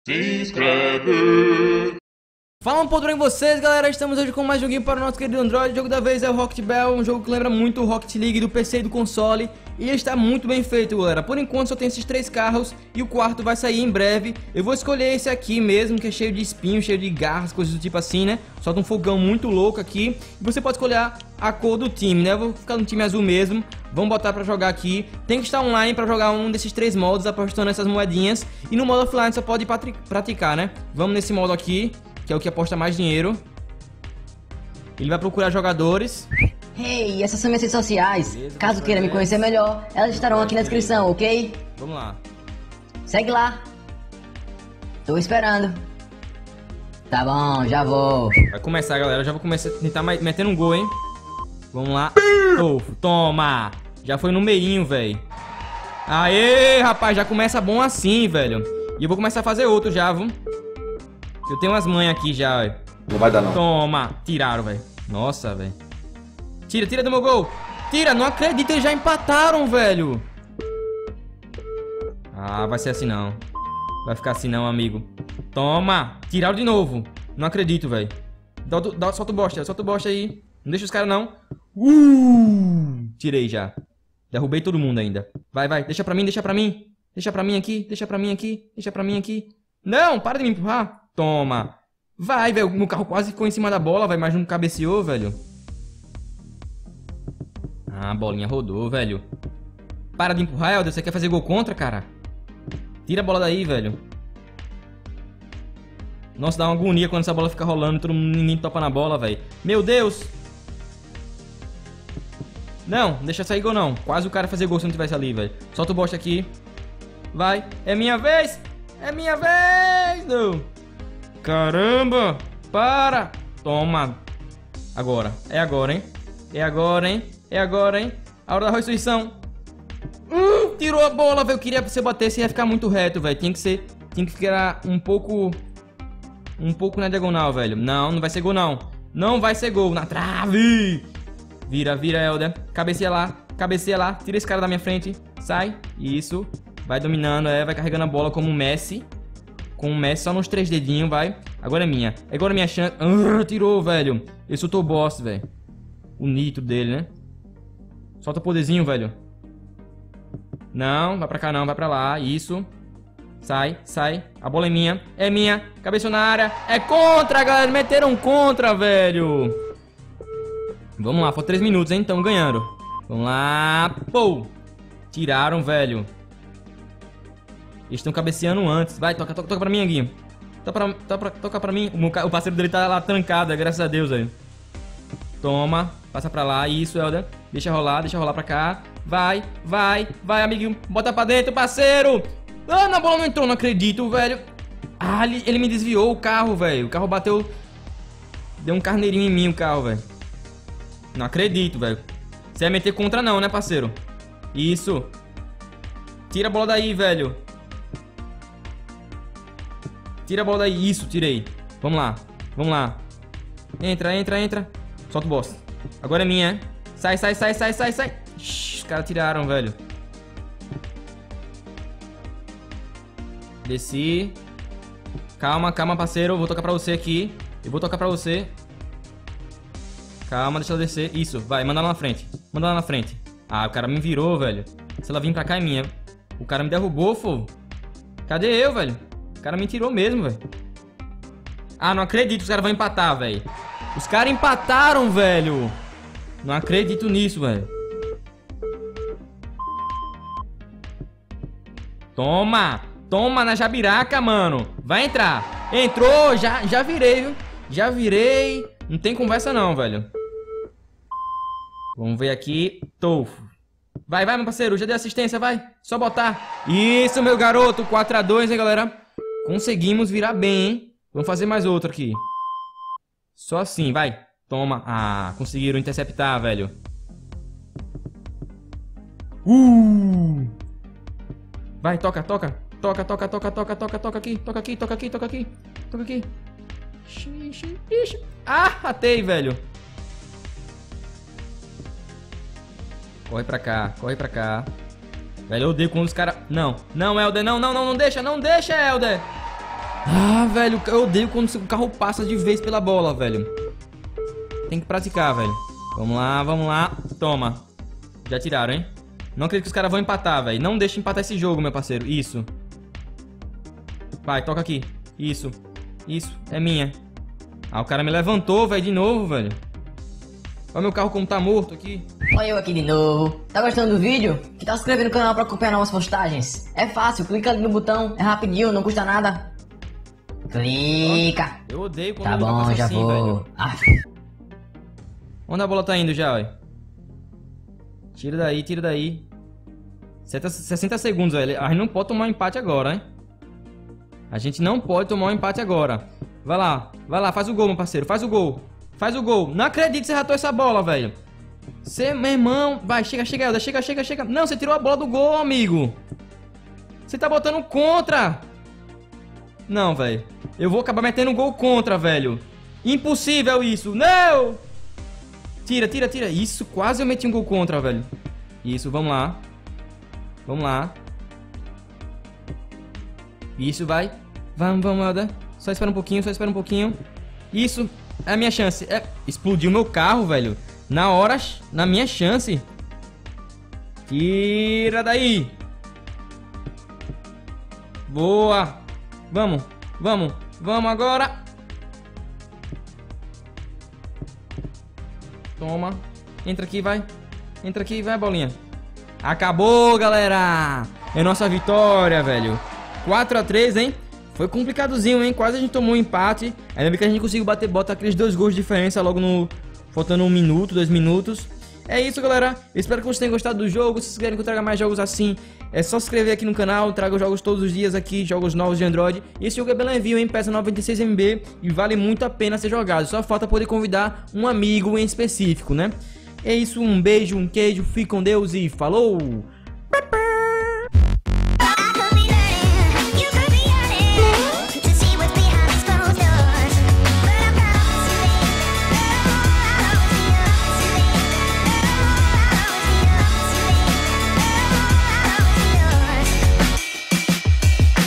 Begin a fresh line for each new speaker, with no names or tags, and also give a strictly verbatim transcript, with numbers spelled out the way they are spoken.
Se inscreve.
Fala um pouco bem vocês, galera. Estamos hoje com mais um joguinho para o nosso querido Android. O jogo da vez é o Rocket Bell, um jogo que lembra muito o Rocket League do P C e do console. E ele está muito bem feito, galera. Por enquanto só tem esses três carros e o quarto vai sair em breve. Eu vou escolher esse aqui mesmo, que é cheio de espinhos, cheio de garras, coisas do tipo assim, né? Solta um fogão muito louco aqui. E você pode escolher a cor do time, né? Eu vou ficar no time azul mesmo. Vamos botar pra jogar aqui. Tem que estar online pra jogar um desses três modos, apostando essas moedinhas. E no modo offline só pode praticar, né? Vamos nesse modo aqui, que é o que aposta mais dinheiro. Ele vai procurar jogadores.
Hey, essas são minhas redes sociais.
Beleza,
Caso queira me conhecer melhor, elas estarão aqui na descrição, ok?
Vamos lá.
Segue lá. Tô esperando. Tá bom, já vou.
Vai começar, galera. Eu já vou começar a tentar meter um gol, hein? Vamos lá. Oh, toma! Já foi no meinho, velho. Aê, rapaz, já começa bom assim, velho. E eu vou começar a fazer outro já, viu? Eu tenho umas manhas aqui já, velho.
Não vai dar, não.
Toma! Tiraram, velho. Nossa, velho. Tira, tira do meu gol. Tira, não acredito, eles já empataram, velho. Ah, vai ser assim não. Vai ficar assim não, amigo. Toma! Tiraram de novo. Não acredito, velho. Dá, dá, solta o bosta, solta o bosta aí. Não deixa os caras não. Uh! Tirei já. Derrubei todo mundo ainda. Vai, vai, deixa pra mim, deixa pra mim. Deixa pra mim aqui, deixa pra mim aqui. Deixa pra mim aqui. Não, para de me empurrar. Toma. Vai, velho. Meu carro quase ficou em cima da bola, velho. Mas não cabeceou, velho. Ah, a bolinha rodou, velho. Para de empurrar, Helder. Você quer fazer gol contra, cara? Tira a bola daí, velho. Nossa, dá uma agonia quando essa bola fica rolando. Todo mundo, ninguém topa na bola, velho. Meu Deus. Não, deixa sair gol não. Quase o cara fazer gol se não tivesse ali, velho. Solta o bosta aqui. Vai. É minha vez. É minha vez. Não. Caramba. Para. Toma. Agora. É agora, hein. É agora, hein. É agora, hein. A hora da ressurreição. Hum, tirou a bola, velho. Eu queria que você batesse e ia ficar muito reto, velho. Tinha que ser... Tinha que ficar um pouco... Um pouco na diagonal, velho. Não, não vai ser gol, não. Não vai ser gol. Na trave. Vira, vira, Helder. Cabeceia lá. Cabeceia lá. Tira esse cara da minha frente. Sai. Isso. Vai dominando, é. Vai carregando a bola como o Messi. Com o Messi só nos três dedinhos, vai. Agora é minha. Agora é minha chance. Uh, tirou, velho. Ele soltou o boss, velho. O nitro dele, né? Solta o poderzinho, velho. Não, vai pra cá não, vai pra lá. Isso. Sai, sai. A bola é minha. É minha. Cabeceou na área. É contra, galera. Meteram contra, velho. Vamos lá, falta três minutos, hein? Estamos ganhando. Vamos lá. Pô. Tiraram, velho. Eles estão cabeceando antes. Vai, toca, toca, toca pra mim, Aguinho. Toca pra, toca, pra, toca pra mim. O parceiro dele tá lá trancado, graças a Deus, velho. Toma. Passa pra lá. Isso, Helder. Deixa rolar, deixa rolar pra cá. Vai, vai, vai, amiguinho. Bota pra dentro, parceiro. Ah, na bola não entrou, não acredito, velho. Ah, ele, ele me desviou o carro, velho. O carro bateu... Deu um carneirinho em mim, o carro, velho. Não acredito, velho. Você vai meter contra não, né, parceiro? Isso. Tira a bola daí, velho. Tira a bola daí. Isso, tirei. Vamos lá. Vamos lá. Entra, entra, entra. Solta o boss. Agora é minha, é? Sai, sai, sai, sai, sai, sai. Shhh, os caras tiraram, velho. Desci. Calma, calma, parceiro. Eu vou tocar pra você aqui. Eu vou tocar pra você. Calma, deixa ela descer. Isso, vai, manda lá na frente. Manda lá na frente. Ah, o cara me virou, velho. Se ela vir pra cá é minha. O cara me derrubou, fô. Cadê eu, velho? O cara me tirou mesmo, velho. Ah, não acredito que os caras vão empatar, velho. Os caras empataram, velho. Não acredito nisso, velho. Toma. Toma na jabiraca, mano. Vai entrar. Entrou, já, já virei, viu? Já virei. Não tem conversa não, velho. Vamos ver aqui. Tofo. Vai, vai, meu parceiro. Já dei assistência, vai. Só botar. Isso, meu garoto. quatro a dois, hein, galera. Conseguimos virar bem, hein. Vamos fazer mais outro aqui. Só assim, vai. Toma. Ah, conseguiram interceptar, velho. Uh! Vai, toca, toca. Toca, toca, toca, toca, toca, toca aqui. Toca aqui, toca aqui, toca aqui. Toca aqui. Ixi, ixi. Ah, atei, velho. Corre pra cá, corre pra cá. Velho, eu odeio quando os caras... Não, não, Helder, não, não, não, não deixa, não deixa, Helder. Ah, velho, eu odeio quando o carro passa de vez pela bola, velho. Tem que praticar, velho. Vamos lá, vamos lá. Toma. Já tiraram, hein? Não acredito que os caras vão empatar, velho. Não deixa empatar esse jogo, meu parceiro. Isso. Vai, toca aqui. Isso. Isso. É minha. Ah, o cara me levantou, velho, de novo, velho. Olha meu carro como tá morto aqui.
Olha eu aqui de novo. Tá gostando do vídeo? Que tal se inscrever no canal pra acompanhar novas postagens? É fácil, clica ali no botão, é rapidinho, não custa nada. Clica.
Eu odeio quando
Tá
eu
bom,
faço
já
assim,
vou.
velho.
Ah,
Onde a bola tá indo já, velho? Tira daí, tira daí. sessenta segundos, velho. A gente não pode tomar um empate agora, hein? A gente não pode tomar um empate agora. Vai lá, vai lá, faz o gol, meu parceiro. Faz o gol. Faz o gol. Não acredito que você ratou essa bola, velho. Você, meu irmão. Vai, chega, chega, Elder. Chega, chega, chega. Não, você tirou a bola do gol, amigo. Você tá botando contra. Não, velho. Eu vou acabar metendo gol contra, velho. Impossível isso. Não! Tira, tira, tira. Isso, quase eu meti um gol contra, velho. Isso, vamos lá. Vamos lá. Isso, vai. Vamos, vamos, Elder. Só espera um pouquinho, só espera um pouquinho. Isso, é a minha chance. É... Explodiu meu carro, velho. Na hora, na minha chance. Tira daí. Boa. Vamos, vamos, vamos agora. Toma. Entra aqui, vai. Entra aqui, vai, bolinha. Acabou, galera. É nossa vitória, velho. quatro a três, hein? Foi complicadozinho, hein? Quase a gente tomou um empate. Ainda bem que a gente conseguiu bater, bota aqueles dois gols de diferença logo no... Faltando um minuto, dois minutos. É isso, galera. Eu espero que vocês tenham gostado do jogo. Se vocês querem que eu traga mais jogos assim, é só se inscrever aqui no canal. Eu trago jogos todos os dias aqui, jogos novos de Android. E esse jogo é bem levinho, hein? Pesa noventa e seis megabytes e vale muito a pena ser jogado. Só falta poder convidar um amigo em específico, né? É isso, um beijo, um queijo. Fique com Deus e falou!